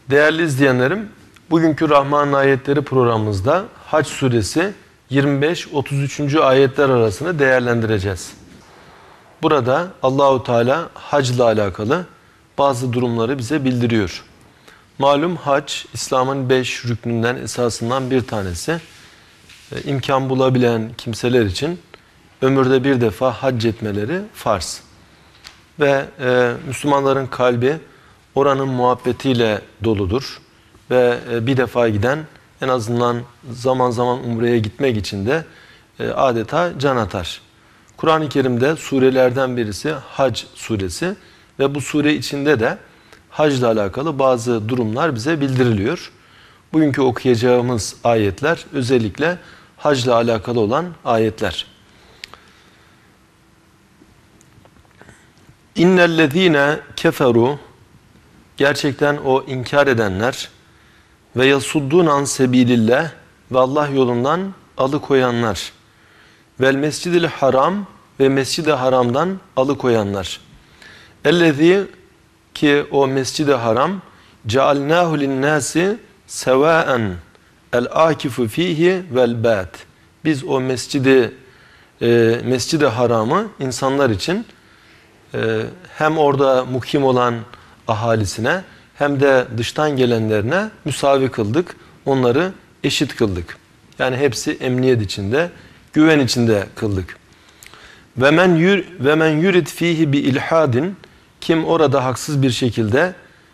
Değerli izleyenlerim, bugünkü Rahman Ayetleri programımızda Hac suresi 25-33. ayetler arasını değerlendireceğiz. Burada Allahu Teala hacla alakalı bazı durumları bize bildiriyor. Malum hac, İslam'ın 5 rüknünden esasından bir tanesi. İmkan bulabilen kimseler için ömürde bir defa hac etmeleri farz. Ve Müslümanların kalbi oranın muhabbetiyle doludur. Ve bir defa giden en azından zaman zaman umreye gitmek için de adeta can atar. Kur'an-ı Kerim'de surelerden birisi Hac suresi ve bu sure içinde de hacla alakalı bazı durumlar bize bildiriliyor. Bugünkü okuyacağımız ayetler özellikle hacla alakalı olan ayetler. İnnellezîne keferu, gerçekten o inkar edenler ve yasuddûn an sebilillah, ve Allah yolundan alıkoyanlar, vel mescidil haram, ve mescid-i haramdan alıkoyanlar. Ellezî, ki o mescid-i haram, cealnâhu linnâsi sevâen el âkifu fîhi vel bâd. Biz o mescid-i haramı insanlar için hem orada mukim olan ahalisine hem de dıştan gelenlerine müsavi kıldık. Onları eşit kıldık. Yani hepsi emniyet içinde, güven içinde kıldık. Ve men yurid fihi bi ilhadin, kim orada haksız bir şekilde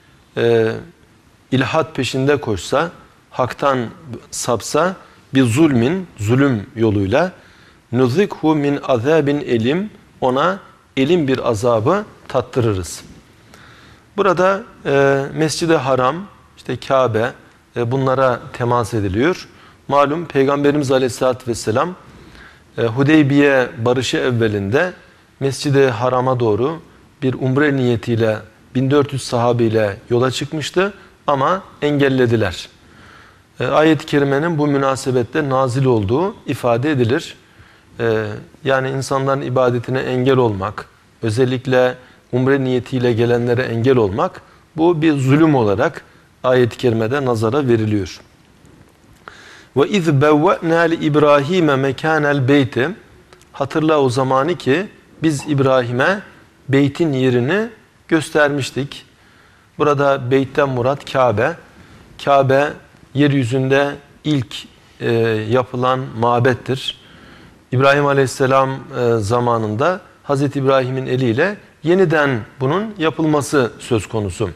ilhat peşinde koşsa, haktan sapsa, bir zulüm yoluyla, nuzikhu min azabin elim, ona elim bir azabı tattırırız. Burada Mescid-i Haram, işte Kabe, bunlara temas ediliyor. Malum Peygamberimiz Aleyhisselatü Vesselam Hudeybiye barışı evvelinde Mescid-i Haram'a doğru bir umre niyetiyle 1400 sahabeyle yola çıkmıştı ama engellediler. Ayet-i Kerime'nin bu münasebetle nazil olduğu ifade edilir. Yani insanların ibadetine engel olmak, özellikle umre niyetiyle gelenlere engel olmak, bu bir zulüm olarak ayet-i kerimede nazara veriliyor. Ve iz bevve'nâ li İbrahim'e mekânel beyti, hatırla o zamanı ki biz İbrahim'e beytin yerini göstermiştik. Burada beytten murat Kabe. Kabe yeryüzünde ilk yapılan mabettir. İbrahim Aleyhisselam zamanında Hazreti İbrahim'in eliyle yeniden bunun yapılması söz konusu.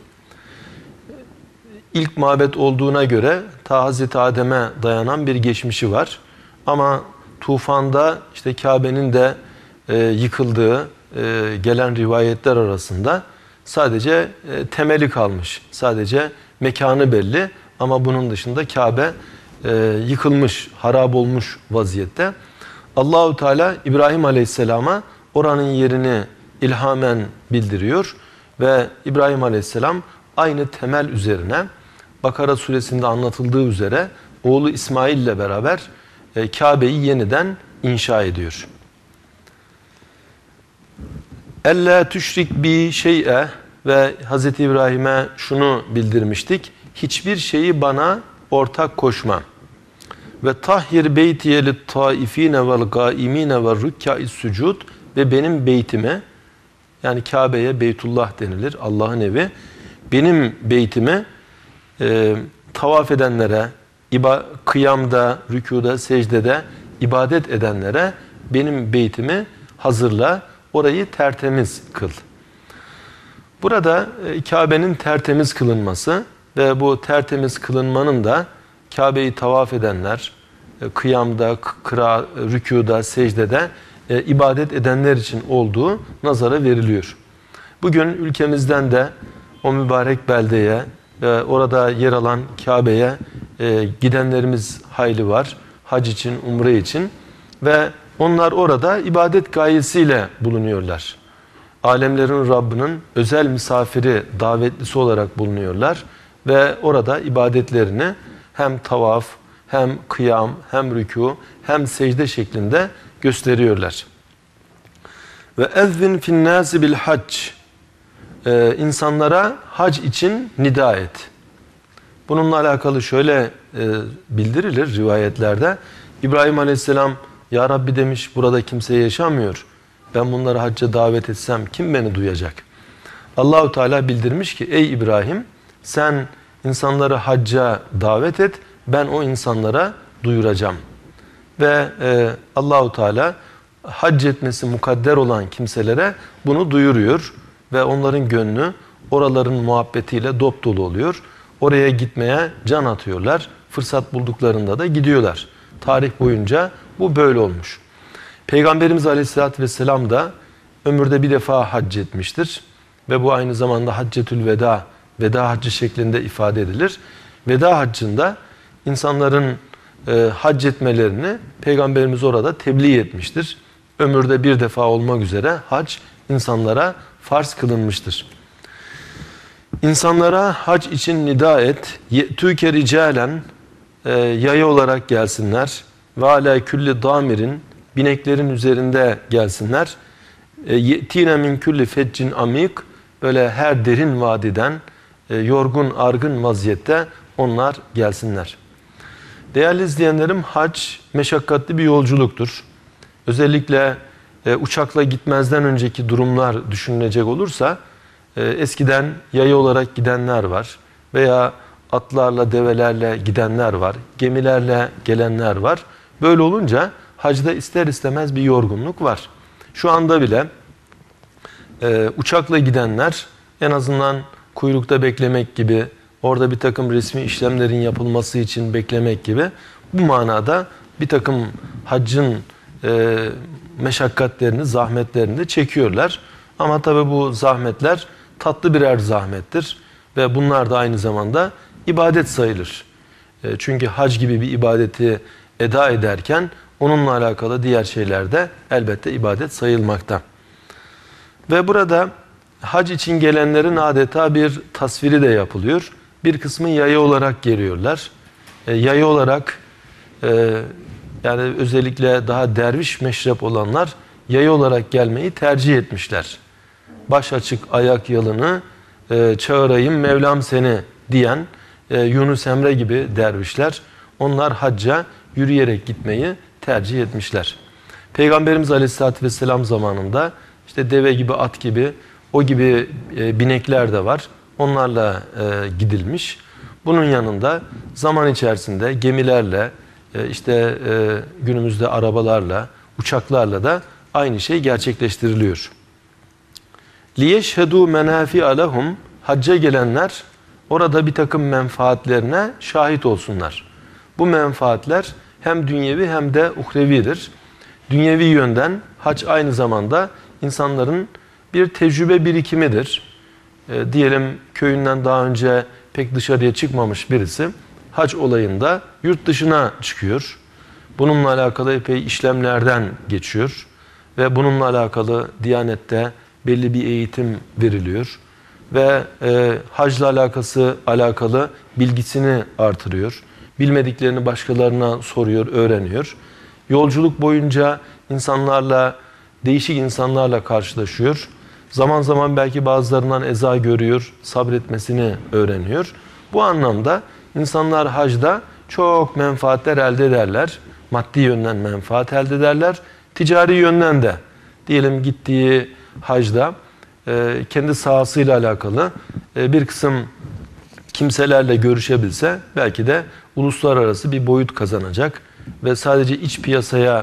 İlk mabet olduğuna göre ta Hazreti Adem'e dayanan bir geçmişi var. Ama tufanda işte Kabe'nin de yıkıldığı gelen rivayetler arasında sadece temeli kalmış. Sadece mekanı belli ama bunun dışında Kabe yıkılmış, harap olmuş vaziyette. Allahu Teala İbrahim Aleyhisselam'a oranın yerini ilhamen bildiriyor ve İbrahim Aleyhisselam aynı temel üzerine Bakara suresinde anlatıldığı üzere oğlu İsmail ile beraber Kabe'yi yeniden inşa ediyor. Ella tüşrik bi şey'e, ve Hz. İbrahim'e şunu bildirmiştik: hiçbir şeyi bana ortak koşma. Ve tahhir beytiye lit taifine vel gaimine ve rükâ'is sucud, ve benim beytime, yani Kabe'ye Beytullah denilir, Allah'ın evi, benim beytime tavaf edenlere, kıyamda, rükûda, secdede ibadet edenlere benim beytimi hazırla, orayı tertemiz kıl. Burada Kabe'nin tertemiz kılınması ve bu tertemiz kılınmanın da Kabe'yi tavaf edenler, kıyamda, rükûda, secdede ibadet edenler için olduğu nazara veriliyor. Bugün ülkemizden de o mübarek beldeye ve orada yer alan Kabe'ye gidenlerimiz hayli var. Hac için, umre için, ve onlar orada ibadet gayesiyle bulunuyorlar. Alemlerin Rabbinin özel misafiri, davetlisi olarak bulunuyorlar ve orada ibadetlerini hem tavaf, hem kıyam, hem rükû, hem secde şeklinde gösteriyorlar. Ve ezzin finnâsi bil hac, insanlara hac için nida et. Bununla alakalı şöyle bildirilir rivayetlerde. İbrahim Aleyhisselam, Ya Rabbi demiş, burada kimse yaşamıyor. Ben bunları hacca davet etsem kim beni duyacak? Allahu Teala bildirmiş ki, ey İbrahim, sen insanları hacca davet et, ben o insanlara duyuracağım. Ve Allahu Teala hac etmesi mukadder olan kimselere bunu duyuruyor ve onların gönlü oraların muhabbetiyle dop dolu oluyor. Oraya gitmeye can atıyorlar. Fırsat bulduklarında da gidiyorlar. Tarih boyunca bu böyle olmuş. Peygamberimiz Aleyhisselatü Vesselam da ömürde bir defa hac etmiştir. Ve bu aynı zamanda Haccetül Veda, veda haccı şeklinde ifade edilir. Veda haccında insanların hac etmelerini Peygamberimiz orada tebliğ etmiştir. Ömürde bir defa olmak üzere hac insanlara farz kılınmıştır. İnsanlara hac için nida et, ye'tûke ricalen, yaya olarak gelsinler ve alâ külli damirin, bineklerin üzerinde gelsinler. Ye'tîne min külli feccin amik, böyle her derin vadiden yorgun argın vaziyette onlar gelsinler. Değerli izleyenlerim, hac meşakkatli bir yolculuktur. Özellikle uçakla gitmezden önceki durumlar düşünülecek olursa eskiden yaya olarak gidenler var veya atlarla, develerle gidenler var, gemilerle gelenler var. Böyle olunca hacda ister istemez bir yorgunluk var. Şu anda bile uçakla gidenler en azından kuyrukta beklemek gibi, orada bir takım resmi işlemlerin yapılması için beklemek gibi, bu manada bir takım haccın meşakkatlerini, zahmetlerini de çekiyorlar. Ama tabi bu zahmetler tatlı birer zahmettir ve bunlar da aynı zamanda ibadet sayılır. Çünkü hac gibi bir ibadeti eda ederken onunla alakalı diğer şeyler de elbette ibadet sayılmakta. Ve burada hac için gelenlerin adeta bir tasviri de yapılıyor. Bir kısmı yaya olarak geliyorlar. Yaya olarak yani özellikle daha derviş meşrep olanlar yaya olarak gelmeyi tercih etmişler. Baş açık ayak yalını, çağırayım Mevlam seni diyen Yunus Emre gibi dervişler, onlar hacca yürüyerek gitmeyi tercih etmişler. Peygamberimiz Aleyhisselatü Vesselam zamanında işte deve gibi, at gibi, o gibi binekler de var. Onlarla gidilmiş. Bunun yanında zaman içerisinde gemilerle, işte günümüzde arabalarla, uçaklarla da aynı şey gerçekleştiriliyor. لِيَشْهَدُوا مَنَافِعَ لَهُمْ, hacca gelenler orada bir takım menfaatlerine şahit olsunlar. Bu menfaatler hem dünyevi hem de uhrevidir. Dünyevi yönden hac aynı zamanda insanların bir tecrübe birikimidir. Diyelim köyünden daha önce pek dışarıya çıkmamış birisi hac olayında yurt dışına çıkıyor. Bununla alakalı epey işlemlerden geçiyor ve bununla alakalı Diyanet'te belli bir eğitim veriliyor ve hacla alakalı bilgisini artırıyor. Bilmediklerini başkalarına soruyor, öğreniyor. Yolculuk boyunca değişik insanlarla karşılaşıyor. Zaman zaman belki bazılarından eza görüyor, sabretmesini öğreniyor. Bu anlamda insanlar hacda çok menfaatler elde ederler. Maddi yönden menfaat elde ederler. Ticari yönden de diyelim gittiği hacda kendi sahasıyla alakalı bir kısım kimselerle görüşebilse belki de uluslararası bir boyut kazanacak ve sadece iç piyasaya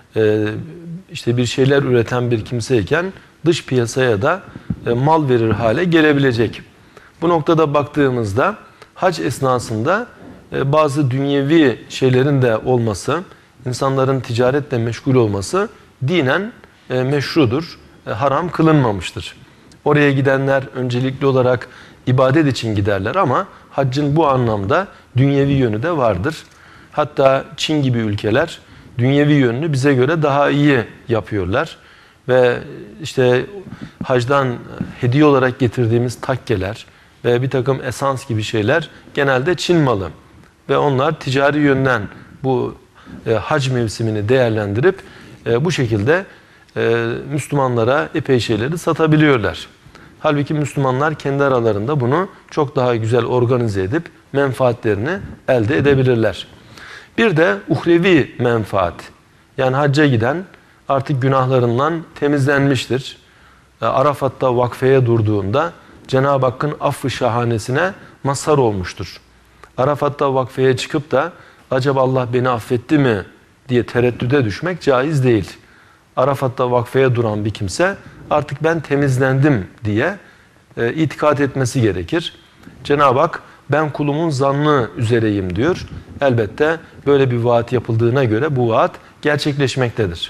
işte bir şeyler üreten bir kimseyken dış piyasaya da mal verir hale gelebilecek. Bu noktada baktığımızda hac esnasında bazı dünyevi şeylerin de olması, insanların ticaretle meşgul olması dinen meşrudur, haram kılınmamıştır. Oraya gidenler öncelikli olarak ibadet için giderler ama haccın bu anlamda dünyevi yönü de vardır. Hatta Çin gibi ülkeler dünyevi yönünü bize göre daha iyi yapıyorlar. Ve işte hacdan hediye olarak getirdiğimiz takkeler ve bir takım esans gibi şeyler genelde Çin malı. Ve onlar ticari yönden bu hac mevsimini değerlendirip bu şekilde Müslümanlara epey şeyleri satabiliyorlar. Halbuki Müslümanlar kendi aralarında bunu çok daha güzel organize edip menfaatlerini elde edebilirler. Bir de uhrevi menfaat. Yani hacca giden artık günahlarından temizlenmiştir. Arafat'ta vakfeye durduğunda Cenab-ı Hakk'ın affı şahanesine mazhar olmuştur. Arafat'ta vakfeye çıkıp da acaba Allah beni affetti mi diye tereddüde düşmek caiz değil. Arafat'ta vakfeye duran bir kimse artık ben temizlendim diye itikad etmesi gerekir. Cenab-ı Hak ben kulumun zannı üzereyim diyor. Elbette böyle bir vaat yapıldığına göre bu vaat gerçekleşmektedir.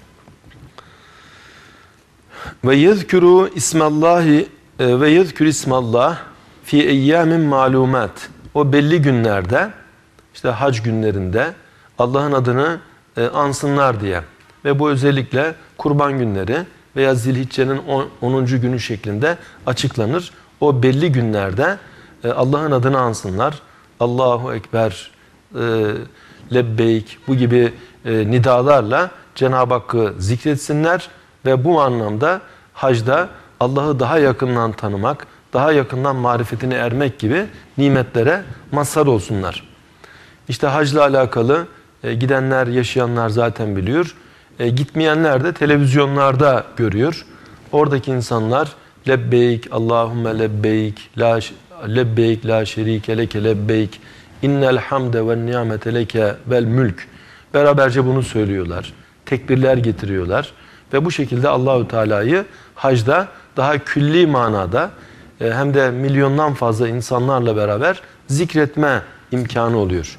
Ve yezkuru ismallahi ve yezkür ismallah fi eyyamin malumat. O belli günlerde, işte hac günlerinde Allah'ın adını ansınlar diye. Ve bu özellikle kurban günleri veya Zilhicce'nin 10. günü şeklinde açıklanır. O belli günlerde Allah'ın adını ansınlar. Allahu Ekber, Lebbeyk bu gibi nidalarla Cenab-ı Hakk'ı zikretsinler ve bu anlamda hacda Allah'ı daha yakından tanımak, daha yakından marifetine ermek gibi nimetlere mazhar olsunlar. İşte hacla alakalı gidenler, yaşayanlar zaten biliyor. Gitmeyenler de televizyonlarda görüyor. Oradaki insanlar lebbeyk, Allahümme lebbeyk, lebbeyk la şerike leke lebbeyk, innel hamde ve nimete leke vel mülk. Beraberce bunu söylüyorlar. Tekbirler getiriyorlar. Ve bu şekilde Allahü Teala'yı hacda daha külli manada hem de milyondan fazla insanlarla beraber zikretme imkanı oluyor.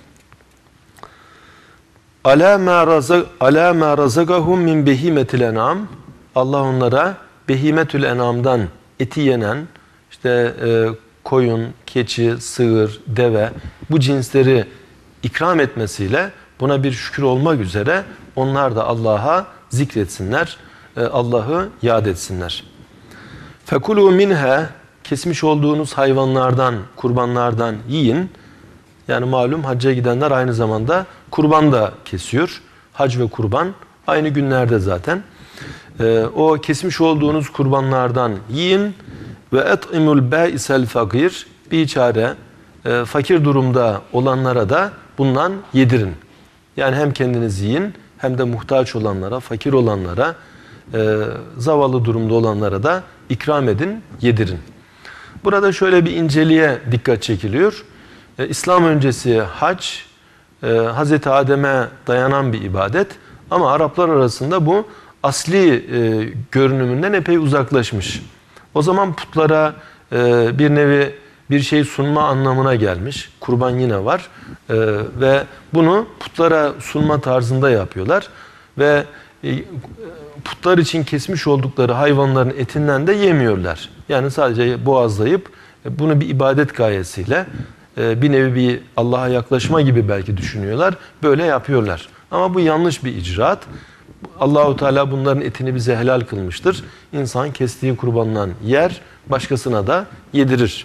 Alâ mâ razagahum min behimetil en'am. Allah onlara behimetül en'amdan eti yenen işte koyun, keçi, sığır, deve bu cinsleri ikram etmesiyle buna bir şükür olmak üzere onlar da Allah'a zikretsinler, Allah'ı yad etsinler. Fekulu minha, kesmiş olduğunuz hayvanlardan, kurbanlardan yiyin. Yani malum hacca gidenler aynı zamanda kurban da kesiyor. Hac ve kurban aynı günlerde zaten. O kesmiş olduğunuz kurbanlardan yiyin ve et'imul bâisel fakir, biçare fakir durumda olanlara da bundan yedirin. Yani hem kendiniz yiyin hem de muhtaç olanlara, fakir olanlara, zavallı durumda olanlara da ikram edin, yedirin. Burada şöyle bir inceliğe dikkat çekiliyor. İslam öncesi hac, Hz. Adem'e dayanan bir ibadet ama Araplar arasında bu asli görünümünden epey uzaklaşmış. O zaman putlara bir nevi bir şey sunma anlamına gelmiş. Kurban yine var ve bunu putlara sunma tarzında yapıyorlar ve putlar için kesmiş oldukları hayvanların etinden de yemiyorlar. Yani sadece boğazlayıp bunu bir ibadet gayesiyle bir nevi bir Allah'a yaklaşma gibi belki düşünüyorlar. Böyle yapıyorlar. Ama bu yanlış bir icraat. Allahu Teala bunların etini bize helal kılmıştır. İnsan kestiği kurbandan yer, başkasına da yedirir.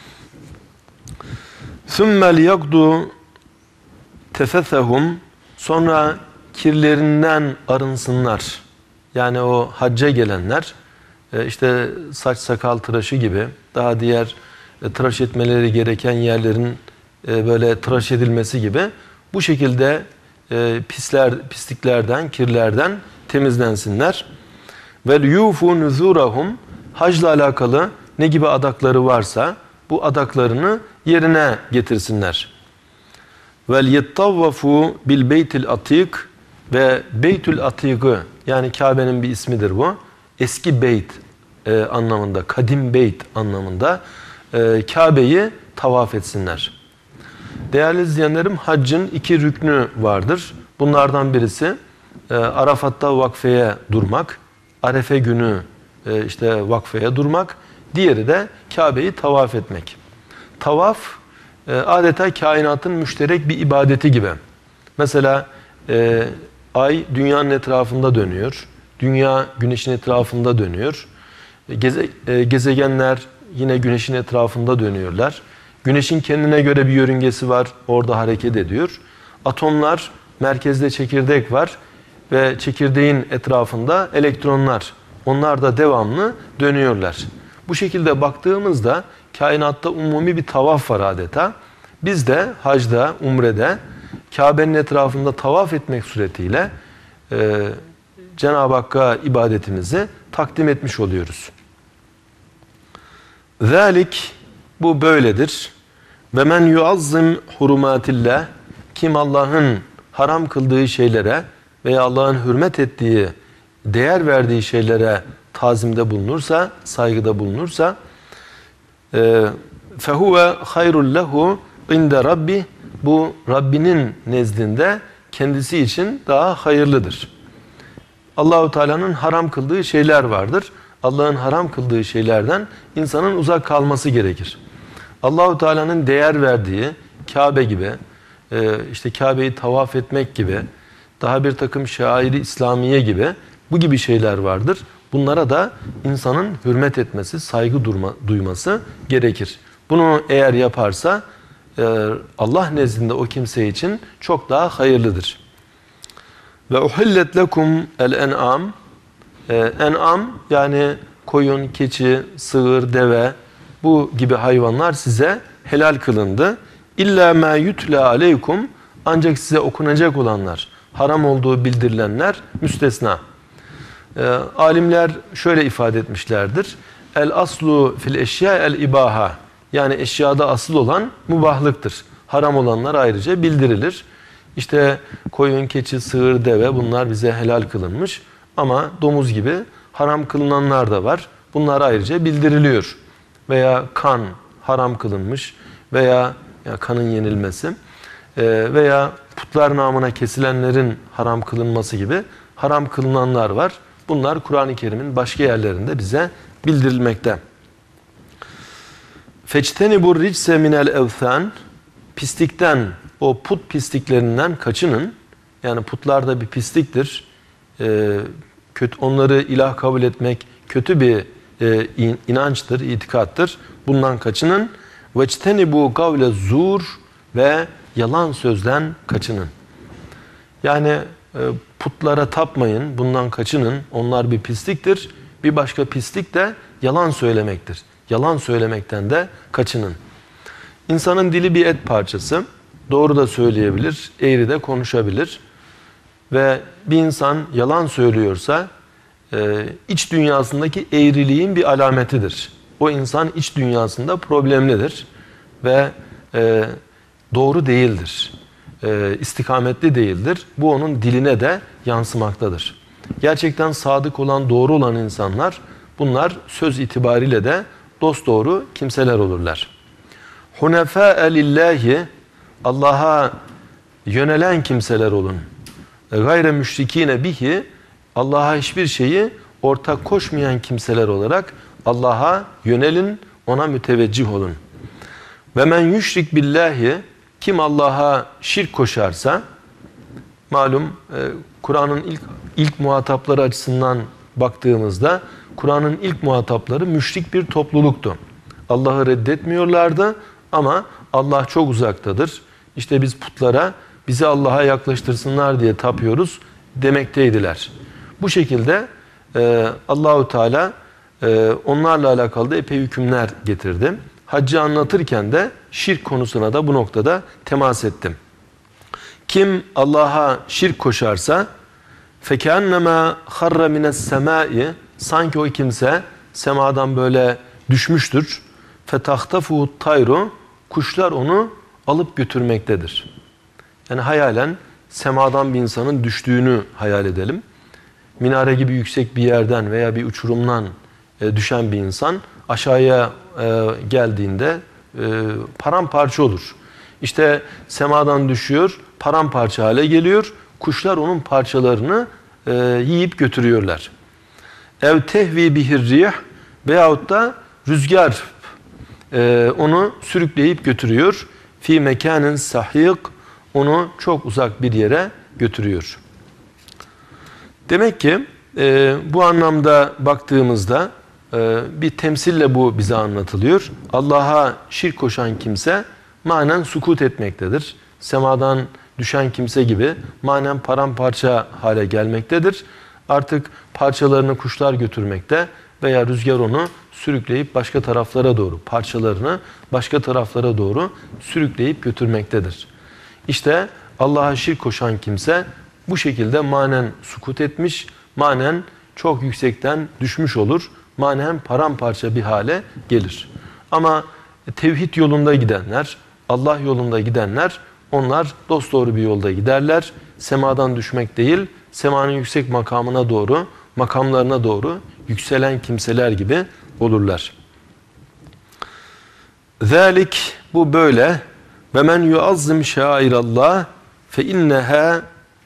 ثُمَّ لِيَقْدُوا تَفَثَهُمْ. Sonra kirlerinden arınsınlar. Yani o hacca gelenler işte saç sakal tıraşı gibi daha diğer tıraş etmeleri gereken yerlerin böyle tıraş edilmesi gibi bu şekilde pisliklerden, kirlerden temizlensinler. Vel yufu nuzurahum. Hacla alakalı ne gibi adakları varsa bu adaklarını yerine getirsinler. Vel yettavvafu bil beytil atik. Ve Beytül Atik'ı, yani Kabe'nin bir ismidir bu. Eski beyt anlamında, kadim beyt anlamında Kabe'yi tavaf etsinler. Değerli izleyenlerim, haccın 2 rüknü vardır. Bunlardan birisi Arafat'ta vakfeye durmak, Arefe günü işte vakfeye durmak. Diğeri de Kabe'yi tavaf etmek. Tavaf adeta kainatın müşterek bir ibadeti gibi. Mesela ay dünyanın etrafında dönüyor. Dünya güneşin etrafında dönüyor. Gezegenler yine güneşin etrafında dönüyorlar. Güneşin kendine göre bir yörüngesi var. Orada hareket ediyor. Atomlar, merkezde çekirdek var. Ve çekirdeğin etrafında elektronlar. Onlar da devamlı dönüyorlar. Bu şekilde baktığımızda kainatta umumi bir tavaf var adeta. Biz de hacda, umrede Kabe'nin etrafında tavaf etmek suretiyle Cenab-ı Hakk'a ibadetimizi takdim etmiş oluyoruz. Zalik, bu böyledir. Ve men yuazzim hurumatillah, kim Allah'ın haram kıldığı şeylere veya Allah'ın hürmet ettiği, değer verdiği şeylere tazimde bulunursa, saygıda bulunursa, fehuve hayrul lehu inde rabbi, bu Rabbinin nezdinde kendisi için daha hayırlıdır. Allahu Teala'nın haram kıldığı şeyler vardır. Allah'ın haram kıldığı şeylerden insanın uzak kalması gerekir. Allahu Teala'nın değer verdiği Kabe gibi, işte Kabe'yi tavaf etmek gibi, daha bir takım şairi İslamiye gibi, bu gibi şeyler vardır. Bunlara da insanın hürmet etmesi, saygı duyması gerekir. Bunu eğer yaparsa Allah nezdinde o kimse için çok daha hayırlıdır. Ve uhillet lekum el en'am, en'am yani koyun, keçi, sığır, deve, bu gibi hayvanlar size helal kılındı. İlla ma yutla aleykum, ancak size okunacak olanlar, haram olduğu bildirilenler müstesna. Alimler şöyle ifade etmişlerdir. El aslu fil eşya el ibaha, yani eşyada asıl olan mubahlıktır. Haram olanlar ayrıca bildirilir. İşte koyun, keçi, sığır, deve, bunlar bize helal kılınmış. Ama domuz gibi haram kılınanlar da var. Bunlar ayrıca bildiriliyor. Veya kan haram kılınmış veya kanın yenilmesi veya putlar namına kesilenlerin haram kılınması gibi haram kılınanlar var. Bunlar Kur'an-ı Kerim'in başka yerlerinde bize bildirilmekte. Feçtenibur ricse minel evthan, pislikten, o put pisliklerinden kaçının. Yani putlar da bir pisliktir. Onları ilah kabul etmek kötü bir inançtır, itikattır. Bundan kaçının. Veçtenibu kavle zur, ve yalan sözden kaçının. Yani putlara tapmayın, bundan kaçının. Onlar bir pisliktir. Bir başka pislik de yalan söylemektir. Yalan söylemekten de kaçının. İnsanın dili bir et parçası. Doğru da söyleyebilir, eğri de konuşabilir. Ve bir insan yalan söylüyorsa iç dünyasındaki eğriliğin bir alametidir. O insan iç dünyasında problemlidir ve doğru değildir. İstikametli değildir. Bu onun diline de yansımaktadır. Gerçekten sadık olan, doğru olan insanlar, bunlar söz itibariyle de dosdoğru kimseler olurlar. Hunefâ'e lillahi, Allah'a yönelen kimseler olun. Gayre müşrikîne bihi, Allah'a hiçbir şeyi ortak koşmayan kimseler olarak Allah'a yönelin, ona müteveccih olun. Ve men yüşrik billahi, kim Allah'a şirk koşarsa, malum Kur'an'ın ilk muhatapları açısından baktığımızda Kur'an'ın ilk muhatapları müşrik bir topluluktu. Allah'ı reddetmiyorlardı ama Allah çok uzaktadır. İşte biz putlara bizi Allah'a yaklaştırsınlar diye tapıyoruz demekteydiler. Bu şekilde Allahu Teala onlarla alakalı da epey hükümler getirdi. Haccı anlatırken de şirk konusuna da bu noktada temas ettim. Kim Allah'a şirk koşarsa فَكَأَنَّمَا خَرَّ مِنَ السَّمَاءِ, sanki o kimse semadan böyle düşmüştür. فَتَخْتَفُهُ الطَّيْرُ, kuşlar onu alıp götürmektedir. Yani hayalen semadan bir insanın düştüğünü hayal edelim. Minare gibi yüksek bir yerden veya bir uçurumdan düşen bir insan aşağıya geldiğinde paramparça olur. İşte semadan düşüyor, paramparça hale geliyor. Kuşlar onun parçalarını yiyip götürüyorlar. Ev tehvi bihir rih, veyahut da rüzgar onu sürükleyip götürüyor. Fi mekanin sahik, onu çok uzak bir yere götürüyor. Demek ki bu anlamda baktığımızda bir temsille bu bize anlatılıyor. Allah'a şirk koşan kimse manen sukut etmektedir. Semadan düşen kimse gibi manen paramparça hale gelmektedir. Artık parçalarını kuşlar götürmekte veya rüzgar onu sürükleyip başka taraflara doğru, parçalarını başka taraflara doğru sürükleyip götürmektedir. İşte Allah'a şirk koşan kimse bu şekilde manen sukut etmiş, manen çok yüksekten düşmüş olur, manen paramparça bir hale gelir. Ama tevhid yolunda gidenler, Allah yolunda gidenler, onlar dosdoğru bir yolda giderler. Semadan düşmek değil, semanın yüksek makamına doğru, makamlarına doğru yükselen kimseler gibi olurlar. Zalik, bu böyle. Ve men yuazzim şairallah fe inneha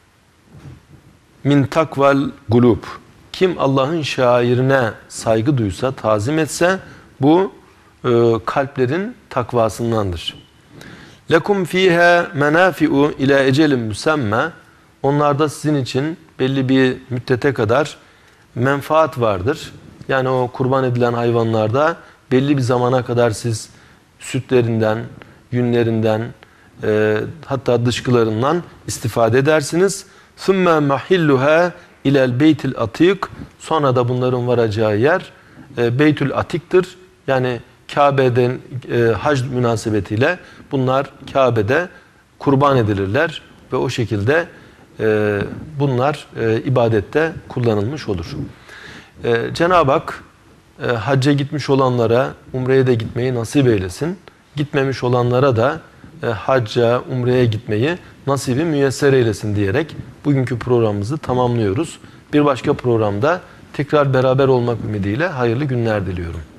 min takval kulub. Kim Allah'ın şairine saygı duysa, tazim etse bu kalplerin takvasındandır. Lekum fiha menafi'u ila ecelin müsemme. Onlarda sizin için belli bir müddete kadar menfaat vardır. Yani o kurban edilen hayvanlarda belli bir zamana kadar siz sütlerinden, yünlerinden, hatta dışkılarından istifade edersiniz. ثُمَّ مَحِلُّهَا اِلَى الْبَيْتِ الْاَطِيقِ. Sonra da bunların varacağı yer Beytül Atik'tir. Yani Kabe'den hac münasebetiyle bunlar Kabe'de kurban edilirler ve o şekilde bunlar ibadette kullanılmış olur. Cenab-ı Hak hacca gitmiş olanlara umreye de gitmeyi nasip eylesin. Gitmemiş olanlara da hacca, umreye gitmeyi nasibi müyesser eylesin diyerek bugünkü programımızı tamamlıyoruz. Bir başka programda tekrar beraber olmak ümidiyle hayırlı günler diliyorum.